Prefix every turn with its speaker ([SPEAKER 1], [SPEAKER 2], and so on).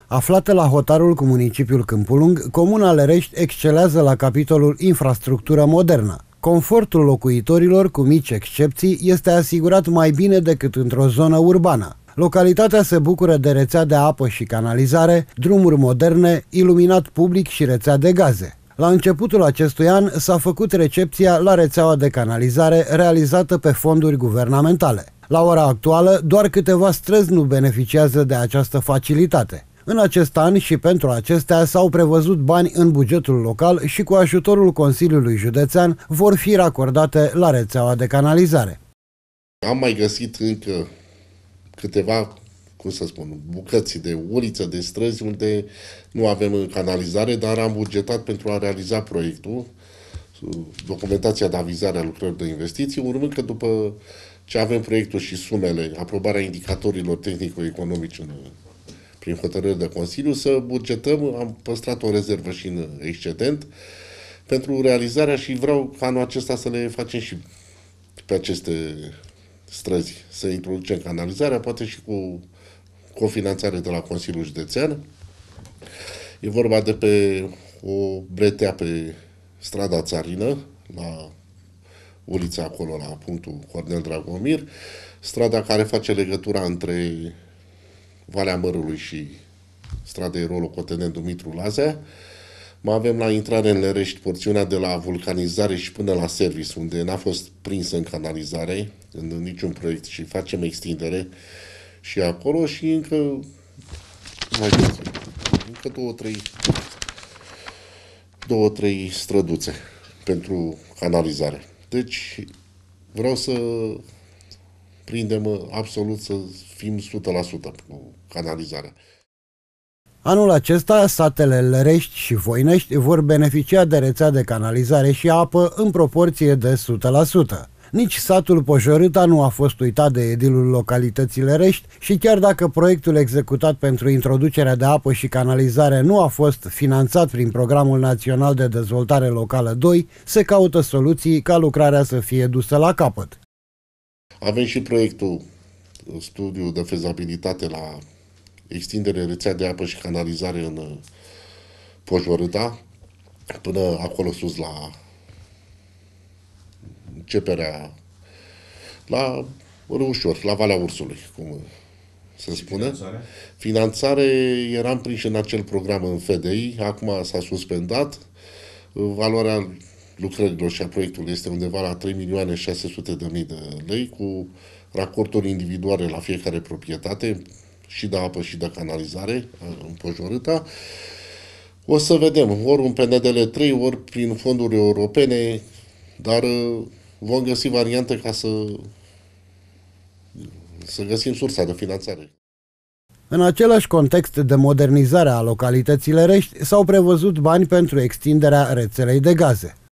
[SPEAKER 1] Aflată la hotarul cu municipiul Câmpul Lung, comuna Lărești excelează la capitolul infrastructură modernă. Confortul locuitorilor, cu mici excepții, este asigurat mai bine decât într-o zonă urbană. Localitatea se bucură de rețea de apă și canalizare, drumuri moderne, iluminat public și rețea de gaze. La începutul acestui an s-a făcut recepția la rețeaua de canalizare realizată pe fonduri guvernamentale. La ora actuală, doar câteva străzi nu beneficiază de această facilitate. În acest an și pentru acestea s-au prevăzut bani în bugetul local și cu ajutorul Consiliului Județean vor fi racordate la rețeaua de canalizare.
[SPEAKER 2] Am mai găsit încă câteva, bucăți de uliță, de străzi unde nu avem canalizare, dar am bugetat pentru a realiza proiectul, documentația de avizare a lucrărilor de investiții, urmând că după ce avem proiectul și sumele, aprobarea indicatorilor tehnico-economici prin hotărâri de Consiliu, să bugetăm, am păstrat o rezervă și în excedent pentru realizarea și vreau ca anul acesta să le facem și pe aceste străzi, să introducem canalizarea, poate și cu cofinanțare de la Consiliul Județean. E vorba de pe o bretea pe strada Țarină, la ulița acolo, la punctul Cornel Dragomir, strada care face legătura între Valea Mărului și strada Rolo-Cotenent Dumitru Lazea. Mai avem la intrare în Lărești porțiunea de la vulcanizare și până la service, unde n-a fost prinsă în canalizare, în niciun proiect, și facem extindere și acolo și încă două, trei străduțe pentru canalizare. Deci vreau să prindem absolut, să fim 100% cu canalizarea.
[SPEAKER 1] Anul acesta, satele Lărești și Voinești vor beneficia de rețea de canalizare și apă în proporție de 100%. Nici satul Pojorâta nu a fost uitat de edilul localității Lărești și chiar dacă proiectul executat pentru introducerea de apă și canalizare nu a fost finanțat prin Programul Național de Dezvoltare Locală 2, se caută soluții ca lucrarea să fie dusă la capăt.
[SPEAKER 2] Avem și proiectul, studiu de fezabilitate la extindere rețea de apă și canalizare în Pojorâta, până acolo sus la începerea, la Râușor, la Valea Ursului, cum se spune. Finanțare eram prinși în acel program în FDI, acum s-a suspendat. Valoarea lucrărilor și a proiectului este undeva la 3.600.000 de lei, cu racorduri individuale la fiecare proprietate, și de apă și de canalizare în Pojorâta. O să vedem, ori un PNDL 3, ori prin fonduri europene, dar vom găsi variante ca să găsim sursa de finanțare.
[SPEAKER 1] În același context de modernizare a localității Lărești s-au prevăzut bani pentru extinderea rețelei de gaze.